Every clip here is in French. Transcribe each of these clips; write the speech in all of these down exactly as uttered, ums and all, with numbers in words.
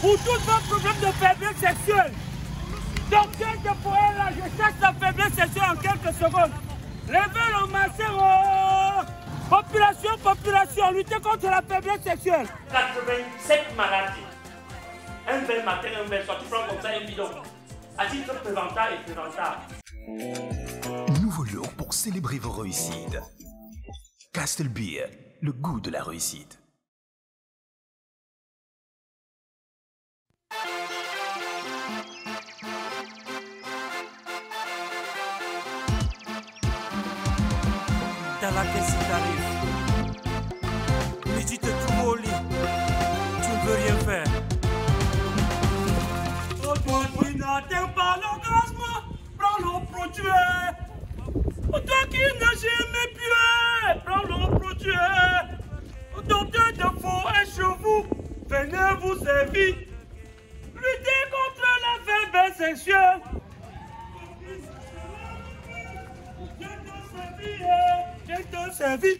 pour tous vos problèmes de faiblesse sexuelle. Docteur de Poela, je cherche la faiblesse sexuelle en quelques secondes. Levez le macero. Population, population, luttez contre la faiblesse sexuelle. quatre-vingt-sept maladies. Un verre matin, un verre soir, tu prends comme ça un bidon. À titre préventif et préventif. Nouveau look pour célébrer vos réussites. Castle Beer, le goût de la réussite. Dans la caisse t'arrive. Midi te trouve au lit. Tu ne veux rien faire. Oh, toi qui n'atteins pas l'orgasme, prends l'eau pour tuer. Oh, toi qui n'as jamais pu, prends l'eau pour tuer. Oh, docteur de faux et chevaux, venez vous servir. Luttez contre la faiblesse sexuelle. Je te servis.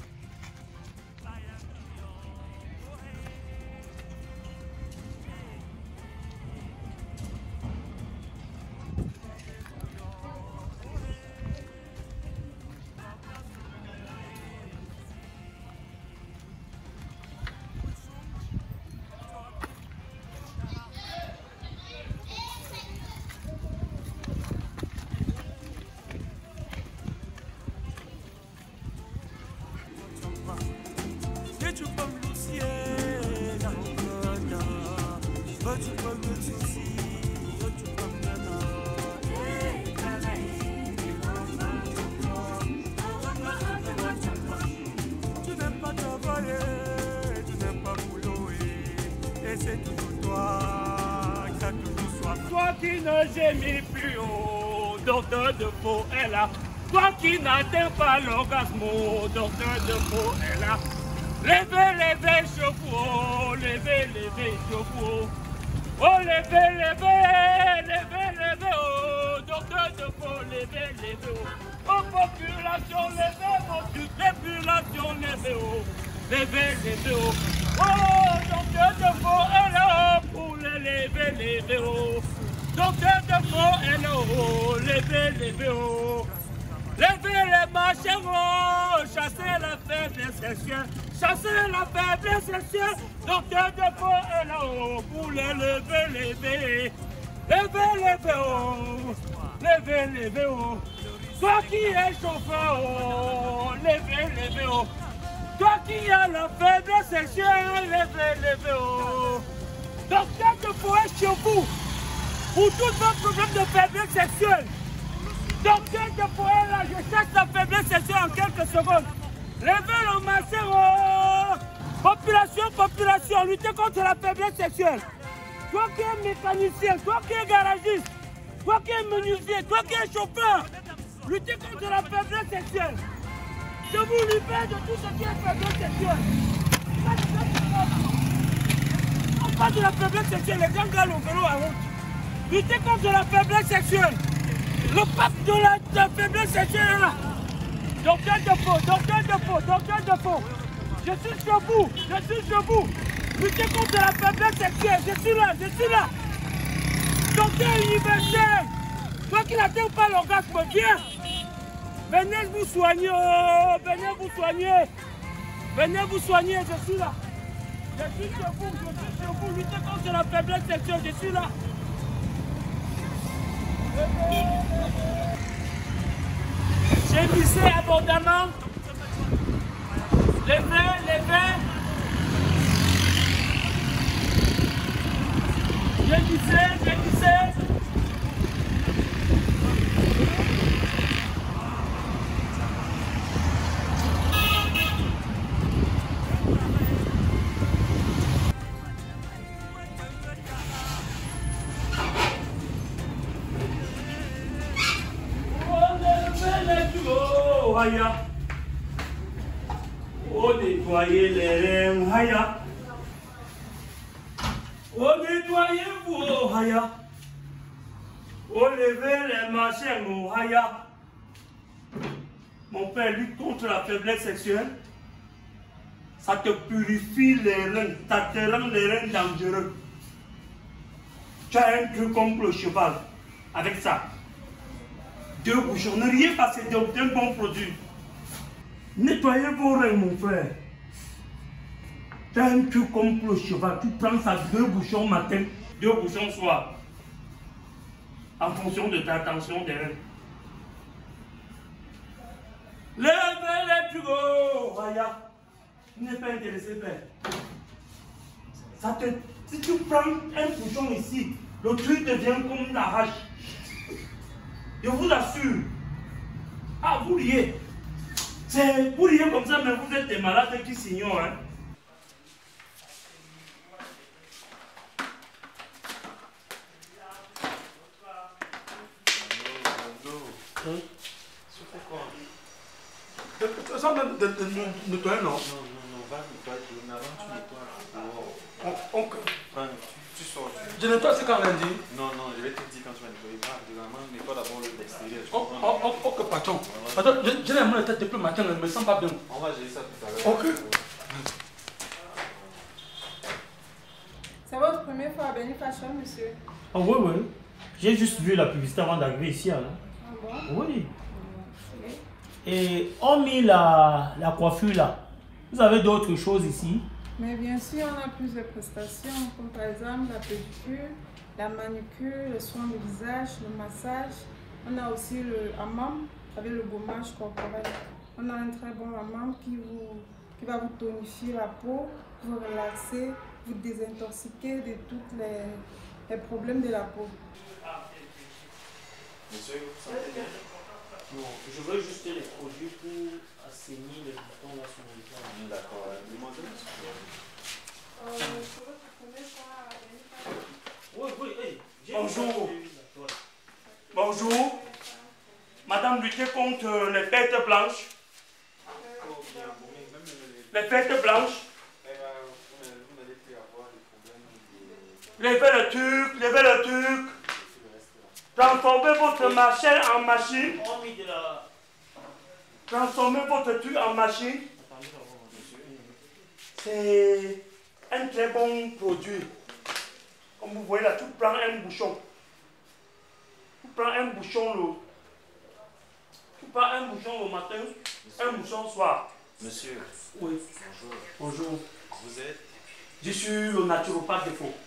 Toi qui ne gémis plus haut, docteur de faux est là. Toi qui n'atteins pas l'orgasme, docteur de faux est là. Levez, levez, chevaux, levez, levez, chevaux. Oh, levez, levez, levez, levez, oh, docteur de faux, levez, levez, oh. Oh, population, levez, population, levez, oh. Levez, levez, oh. Oh, docteur de faux est là pour les lever, lever, oh. Docteur de faux est là, oh. Levez, levez, oh. Levez les machins, oh. Chassez la faiblesse sexuelle. Chassez la faiblesse sexuelle. Docteur de faux est là, oh. Pour les lever, lever. Levez, levez, oh. Levez, levez, oh. Toi qui es chauffeur, oh. Levez, levez, oh. Toi qui as la faiblesse sexuelle, levez, levez, oh. Docteur de faux est chez vous. Pour tous vos problèmes de faiblesse sexuelle. Docteur de Poela, je cherche la faiblesse sexuelle en quelques secondes. Levez le macero. Population, population, luttez contre la faiblesse sexuelle. Toi qui es mécanicien, toi qui es garagiste, toi qui es menuisier, toi qui es chauffeur, luttez contre la faiblesse sexuelle. Je vous libère de tout ce qui est faiblesse sexuelle. On parle de la faiblesse sexuelle, les gens galent au vélo à route. Luttez contre la faiblesse sexuelle. Le pape de la, de la faiblesse sexuelle est là. Docteur de faux, docteur de faux, docteur de faux. Je suis chez vous, je suis chez vous. Luttez contre la faiblesse sexuelle, je suis là, je suis là. Docteur universel, toi qui n'atteins pas l'orgasme, viens. Venez vous soigner, oh, venez vous soigner. Venez vous soigner, je suis là. Je suis chez vous, je suis chez vous. Luttez contre la faiblesse sexuelle, je suis là. Gémissez abondamment. Levez, levez. Gémissez, gémissez. Oh, nettoyez les reins, Haya. Oh, nettoyez-vous, oh, Haya. Oh, levez les machins, oh, Haya. Mon père lutte contre la faiblesse sexuelle. Ça te purifie les reins, ça te rend les reins dangereux. Tu as un truc comme le cheval. Avec ça. Deux bouchons. Ne rien passer d'un bon produit. Nettoyez vos reins, mon frère. Tu as un truc comme le cheval. Tu prends ça deux bouchons matin, deux bouchons soir. En fonction de ta tension des reins. Levez les plus gros. Vaya. Tu n'es pas intéressé, père. Ça te... Si tu prends un bouchon ici, le truc devient comme la hache. Je vous assure. Ah, vous riez. C'est vous riez comme ça, mais vous êtes des malades qui s'ignorent. Hein. Hein? Ça de, de, de, de nettoyer, non? Non, non, non, va nettoyer, mais avant tu nettoies. On, on, Enfin, tu, tu sors. je nettoie, c'est quand lundi. Non, non, je vais te dire quand tu vas nettoyer. Va, vraiment, nettoie d'abord l'extérieur. Oh, oh, oh, ok, patron. Attends, j'ai la main tête depuis le matin, je ne me sens pas bien. On va gérer ça tout à l'heure. Ok. C'est votre première fois à Béni Fashion, monsieur? Oh, oui, oui. J'ai juste vu la publicité avant d'arriver ici. Hein. Ah bon? Oui. Et hormis la, la coiffure là, vous avez d'autres choses ici? Mais bien sûr, on a plusieurs prestations, comme par exemple la pédicure, la manucure, le soin du visage, le massage. On a aussi le hammam avec le gommage corporel. On a un très bon hammam qui, vous, qui va vous tonifier la peau, vous relaxer, vous désintoxiquer de tous les, les problèmes de la peau. Monsieur, vous sentez bien? Non, je veux juste les produits pour assainir les boutons là sur mon visage. D'accord, demandez Euh, c'est votre première fois à Béni Fashion? Oui, oui, hey, Bonjour. Bonjour. Madame, lutter contre les pertes blanches. Les pertes blanches. Levez le truc, levez le truc. Transformez votre machine en machine. Transformez votre truc en machine. C'est un très bon produit. Comme vous voyez là, tu prends un bouchon. Tu prends un bouchon le. Tu prends un bouchon le matin, un bouchon le soir. Monsieur. Oui. Bonjour. Bonjour. Vous êtes? Je suis le naturopathe de faux.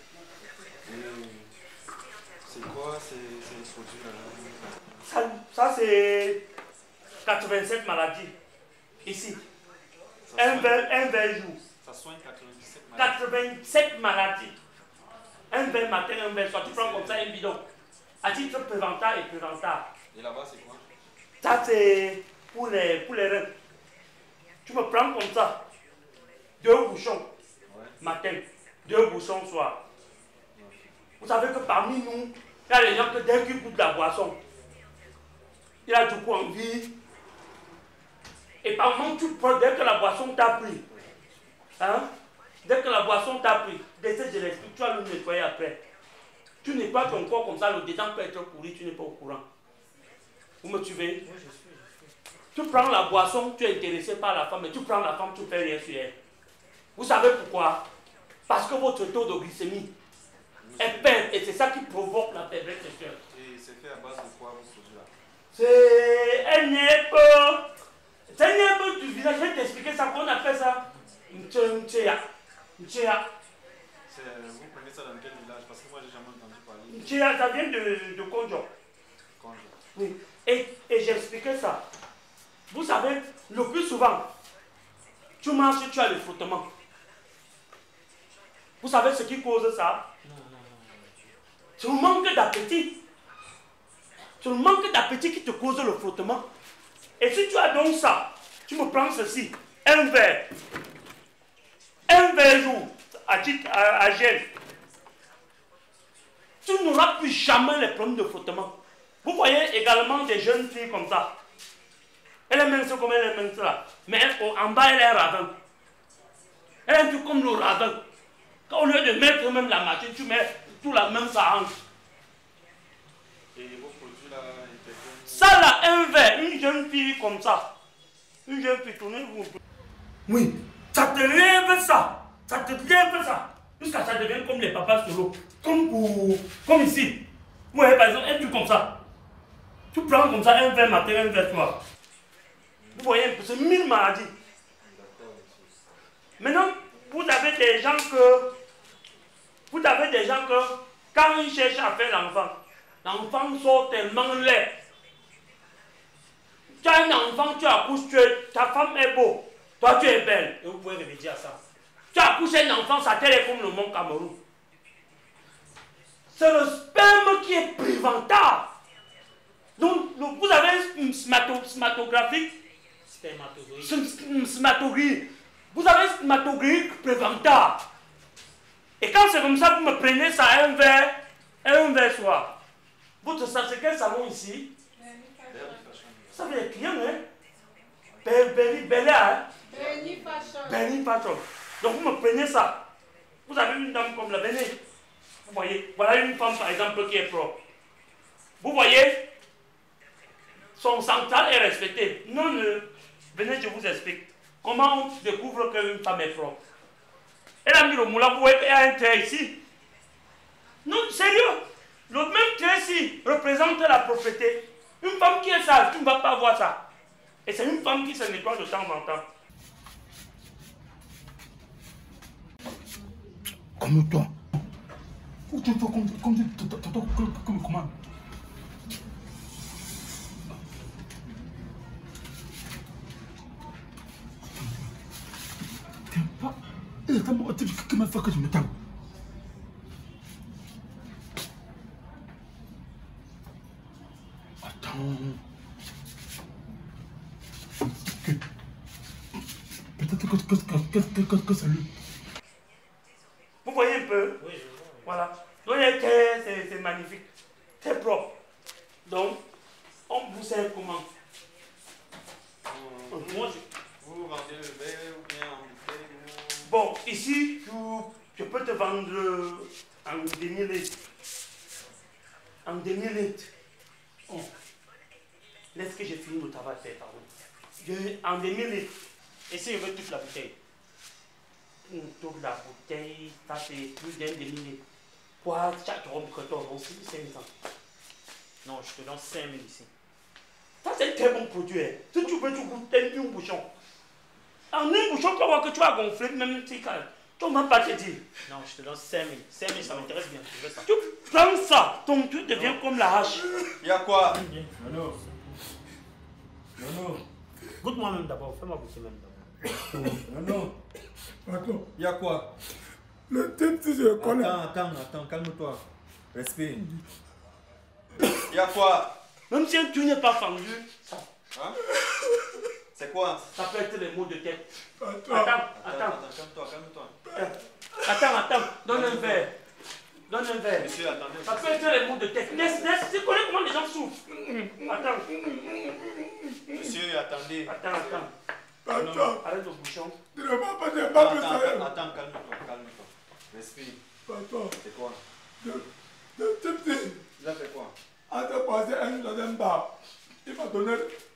C'est quoi ces, ces produits là? Ça, ça c'est quatre-vingt-sept maladies. Ici. Ça Un verre, un verre jour. Ça soigne quatre-vingt-dix-sept maladies. quatre-vingt-sept maladies. Un verre matin, un verre soir. Tu prends comme ça un bidon. À titre préventif et préventif. Et là-bas, c'est quoi? Ça c'est pour les, pour les reins. Tu me prends comme ça. Deux bouchons. Ouais. Matin. Deux bouchons soir. Vous savez que parmi nous, il y a des gens que dès qu'ils goûtent la boisson, il a du coup envie. Et par moment, tu prends, dès que la boisson t'a pris, hein, dès que la boisson t'a pris, décès de l'esprit, tu vas le nettoyer après. Tu nettoies ton corps comme ça, le dedans peut être pourri, tu n'es pas au courant. Vous me suivez? Oui, je suis, je suis. Tu prends la boisson, tu es intéressé par la femme, mais tu prends la femme, tu ne fais rien sur elle. Vous savez pourquoi? Parce que votre taux de glycémie est faible et c'est ça qui provoque la faiblesse sexuelle. Et c'est fait à base de quoi vos produits là? C'est un nièvre. C'est un nièvre du village. Je vais t'expliquer ça. Qu'on appelle ça Nchea. Nchea. Vous prenez ça dans quel village? Parce que moi j'ai jamais entendu parler. Nchea, ça vient de, de Konjo. Konjo. Oui. Et, et j'expliquais ça. Vous savez, le plus souvent, tu marches, tu as le frottement. Vous savez ce qui cause ça? Non, non, non. C'est le manque d'appétit. C'est le manque d'appétit qui te cause le frottement. Et si tu as donc ça, tu me prends ceci, un verre. Un verre jour, à, à, à gel. Tu n'auras plus jamais les problèmes de frottement. Vous voyez également des jeunes filles comme ça. Elle est mince comme elle est mince là. Mais elle, en bas, elle est radin. Elle est un peu comme le radin. Au lieu de mettre même la machine, tu mets tout la même ça hanche. Et vos produits là, ça là, un verre, une jeune fille comme ça. Une jeune fille, tournez-vous. Oui, ça te lève ça. Ça te lève ça. Jusqu'à ça devient comme les papas solo. Comme pour, comme ici. Vous voyez par exemple un truc comme ça. Tu prends comme ça un verre matin, un verre soir. Vous voyez un peu, c'est mille maladies. Maintenant, vous avez des gens que, vous avez des gens que, quand ils cherchent à faire l'enfant, l'enfant sort tellement laid. Tu as un enfant, tu accouches, tu es, ta femme est beau, toi tu es belle, et vous pouvez remédier à ça. Tu accouches un enfant, ça telle comme le Mont Cameroun. C'est le sperme qui est préventable. Donc, vous avez une smatographique, smatographique. Vous avez une smatographique préventable. Et quand c'est comme ça, vous me prenez ça un verre, un verre soir. Votre c'est quel salon ici? Ça fait les clients, hein? Bernie Bella, hein? Bernie Fashion. Bernie Fashion. Donc vous me prenez ça. Vous avez une dame comme la Bernie. Vous voyez, voilà une femme par exemple qui est propre. Vous voyez, son central est respecté. Non, ne, venez, je vous explique. Comment on découvre qu'une femme est propre? Elle a mis le moulin, vous voyez qu'il y a un trait ici. Non, sérieux. Le même trait ici représente la propreté. Une femme qui est sale, tu ne vas pas voir ça. Et c'est une femme qui se nettoie de temps en temps. Comme toi. Ou tu fais comme comme comme comment? T'aimes pas? Et t'as mon type qui m'a fait que je me tape. Attends. Peut-être que, que, que, que, que, que c'est lui. Vous voyez un peu? Oui, je vois. Voilà. Donc c'est magnifique. Très propre. Donc, on vous sert comment? Mmh. Moi, je... Vous vendez le verre ou bien en bouteille ou... Bon, ici, tu, je peux te vendre en demi-litre. En demi-litre. Oh. Laisse que je finisse le travail fait, pardon. Je, en demi-litre. Et si je veux toute la bouteille? Toute la bouteille, ça c'est plus d'un demi-litre. Quoi, chaque rhum que tu as, c'est cinq cents. Non, je te donne cinq mille ici. Ça c'est un très bon produit. Hein. Si tu veux, tu goûtes un bouchon. En un bouchon, tu vas voir que tu vas gonfler même tes calmes. Tu ne vas pas te dire. Non, je te donne cinq mille. cinq mille, ça m'intéresse bien. Je veux ça. Tu prends ça, ton truc devient comme la hache. Il y a quoi? Non, non. Non, goûte-moi même d'abord. Fais-moi goûter même d'abord. Non, non. Attends. Il y a quoi? Le type, si je le connais. Attends, attends, attends, calme-toi. Respire. Il y a quoi? Même si un truc n'est pas fendu, ça. Hein? C'est quoi? Ça peut être les mots de tête. Attends. Attends, Attends, attends. attends, calme-toi, calme-toi. Attends, attends. Donne un verre. Donne un verre. Monsieur, attendez. Ça peut être les mots de tête. Laisse, laisse. Tu connais comment les gens souffrent. Attends. Monsieur, attendez. Attends, attends. Attends. Arrête le bouchon. Tu ne vas pas dire pas Attends, plus attends, sérieux. attends, calme-toi, calme-toi. Respire. Attends. C'est quoi? Le le type, si. Il a fait quoi? En te passé un jour dans un bar, il m'a donné.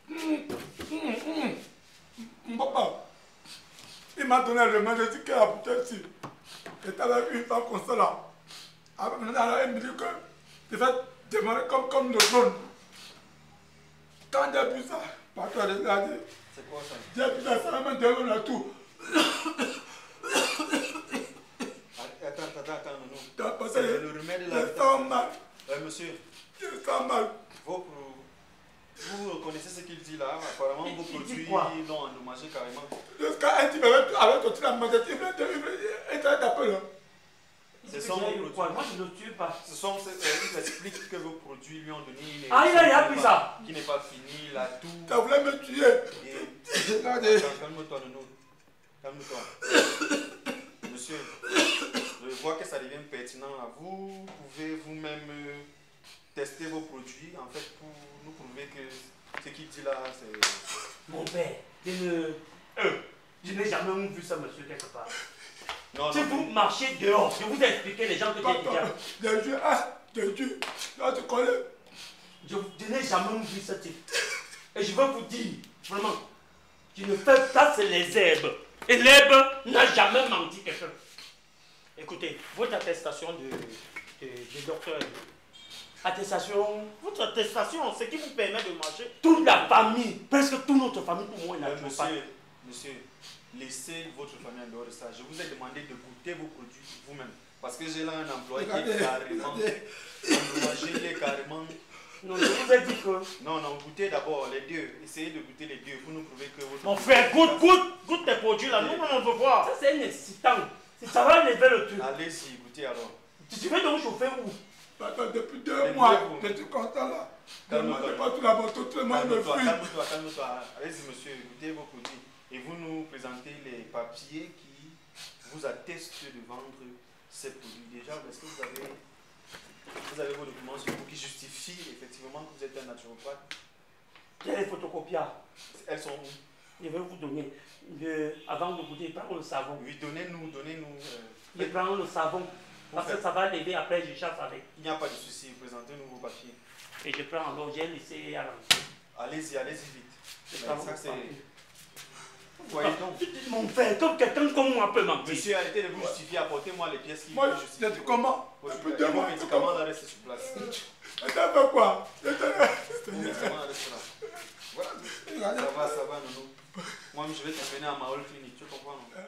Papa, il m'a donné le remède, j'ai dit que la bouteille ici. Et tu avais une femme comme ça là. Après, maintenant, elle me dit que tu fais démarrer comme, comme le drone. Quand j'ai vu ça, partout à regarder, C'est quoi ça? j'ai vu ça, ça m'a donné la tour. Attends, attends, attends, non. T'as passé C'est le remède là. je sens mal, Ouais, monsieur, je sens mal. vos pro- vous reconnaissez ce qu'il dit là? Apparemment, vos Il dit produits quoi? l'ont endommagé carrément. Jusqu'à un type avec, avec ton truc à manger, il veut te il te taper là. Ce sont vos produits. Moi, je ne tue pas. Ce sont ces euh, il explique que vos produits lui ont donné une Ah, il a- il a érection pris qui ça. n'est pas- qui n'est pas finie, la toux. Tu voulais me tuer. Et... Regardez. Attends, calme-toi, Nono. Calme-toi. Monsieur, je vois que ça devient pertinent là. Vous pouvez vous-même euh, tester vos produits en fait pour nous prouver que ce qu'il dit là, c'est. Mon père, je ne. Euh, je n'ai jamais vu ça, monsieur, quelque part. Non, Si non, vous marchez dehors, je vous ai expliqué les gens que j'ai déjà. J'ai tué, ah, j'ai tué. Là, tu connais. Je, je n'ai jamais vu ce type. Et je veux vous dire, vraiment, tu ne fais pas, c'est les herbes. Et l'herbe n'a jamais menti quelqu'un. Écoutez, votre attestation de, de, de docteur. Attestation. Votre attestation, c'est qui vous permet de marcher. Toute la famille, presque toute notre famille, pour moi, il n'a Euh, toujours pas. monsieur, monsieur, laissez votre famille en dehors de ça. Je vous ai demandé de goûter vos produits vous-même. Parce que j'ai là un employé qui est carrément. J'ai carrément. Non, je vous ai dit que. Non, non, goûtez d'abord les deux. Essayez de goûter les deux pour nous prouver que votre. Mon frère, goûte, goûte, goûte tes produits là. Nous, on veut voir. Ça, c'est un excitant. Ça va lever le truc. Allez-y, goûtez alors. Tu veux donc chauffer où? Attends, depuis deux mois, je suis content là. Ne demandez pas tout la tout le monde me fuit. Calme-toi, calme-toi. Allez-y, monsieur, goûtez vos produits. Et vous nous présentez les papiers qui vous attestent de vendre ces produits. Déjà, est-ce que vous avez, vous avez vos documents sur vous qui justifient effectivement que vous êtes un naturopathe? J'ai les photocopies. Elles sont où? Je vais vous donner. Le, avant de goûter, prends le savon. Oui, donnez-nous, donnez-nous. Euh, Je prends le savon. Parce que ça va lever, après je chasse avec. Il n'y a pas de souci, présentez-nous vos papiers. Et je prends alors, j'ai laissé à l'entrée. Allez-y, allez-y vite. Je Mais prends ça, mon c'est. papier. Vous voyez donc. Mon frère, comme quelqu'un comme moi peut mentir. Monsieur, arrêtez de vous justifier, apportez-moi les pièces qui Moi, vous je justifient. dis comment? Depuis deux Vos mois, médicaments là restent sur place. Et t'as fait quoi? Vos médicaments restent là. Voilà. Ça va, ça va, Nono. Moi, je vais t'emmener à Maol Clinique, tu comprends, non?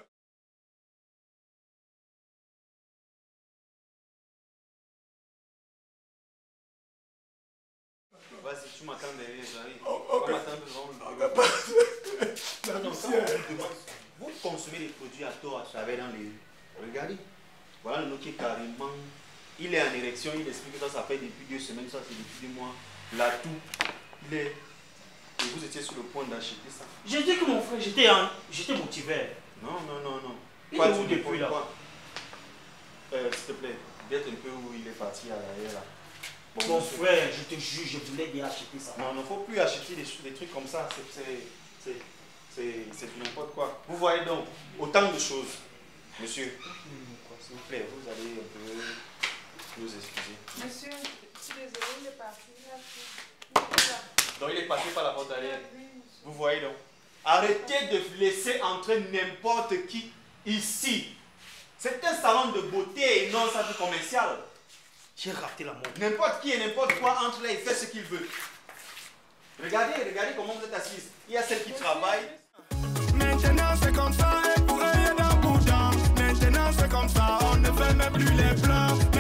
Vas-y, tu m'attends derrière, j'arrive. Oh, On ok. m'attend devant le Ok, bureau. La Non, non, poussière. ça, on vous demande, vous consommez des produits à tort, à travers dans les. Regardez. Voilà le qui est carrément. Il est en érection, il explique que ça, ça fait depuis deux semaines, ça c'est depuis deux mois. Là, tout. Il est. Et vous étiez sur le point d'acheter ça. J'ai dit que mon frère, j'étais en... j'étais motivé. Non, non, non, non. Il Quoi, est tu où ne depuis, peux là? pas. Euh, s'il te plaît, d'être un peu où il est parti à l'arrière là. Bon, Mon monsieur. frère, je te jure, je voulais bien acheter ça. Non, il ne faut plus acheter des, des trucs comme ça. C'est- c'est- C'est c'est- c'est du n'importe quoi. Vous voyez donc, autant de choses. Monsieur, s'il vous plaît, vous allez un peu nous excuser. Monsieur, je suis désolée, il est parti. Là, Donc il est passé par la porte arrière. Vous voyez donc. Arrêtez de laisser entrer n'importe qui ici. C'est un salon de beauté et non un centre commercial. J'ai raté la mort. N'importe qui et n'importe quoi entre là, il fait ce qu'il veut. Regardez, regardez comment vous êtes assise. Il y a celle qui travaille. Maintenant c'est comme ça et pour rien d'un bout d'âme. Maintenant c'est comme ça, on ne fait même plus les plans.